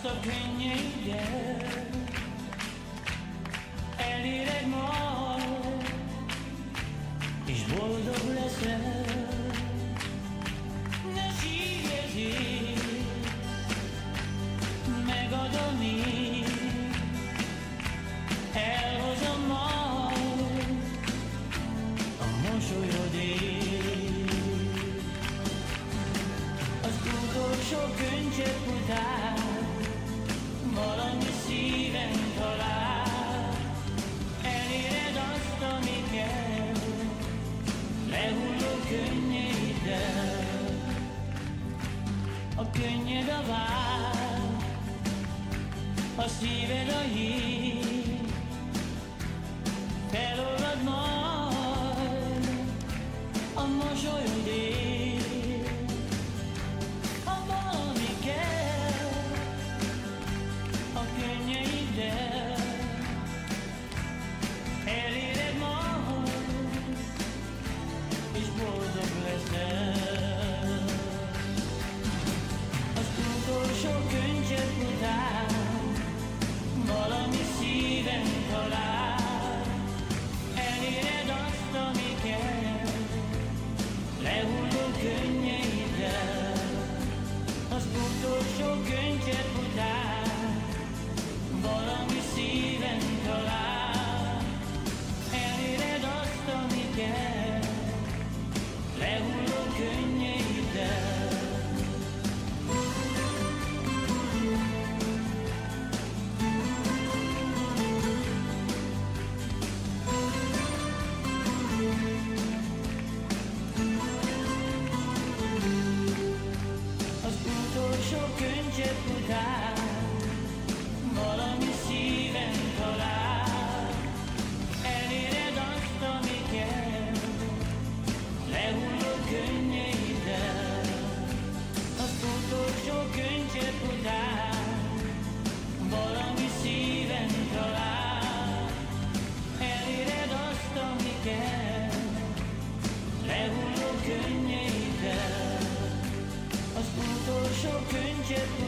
azt a könnyeiddel eléred majd, és boldog leszel. Ne sírj ezért, megadom én, elhozom majd a mosolyodért. Az utolsó könycsepp után valami szíven talál, eléred azt, ami kell, lehulló könnyeiddel. A könnyed a vár, a szíved a hír, felolvad majd a mosolyodért. Ha valami kell a könnyeiddel, eléred majd, és boldog leszel. Az utolsó könycsepp után valami szíven talál, eléred azt, ami kell, lehulló könnyeiddel. Az utolsó könycsepp után valami szíven talál, eléred azt, ami kell, lehulló könnyeiddel. Az utolsó könycsepp után valami szíven talál, eléred azt, ami kell, lehulló könnyeiddel. Az utolsó könycsepp után valami szíven talál, eléred azt, ami kell, lehulló könnyeiddel. Az utolsó könycsepp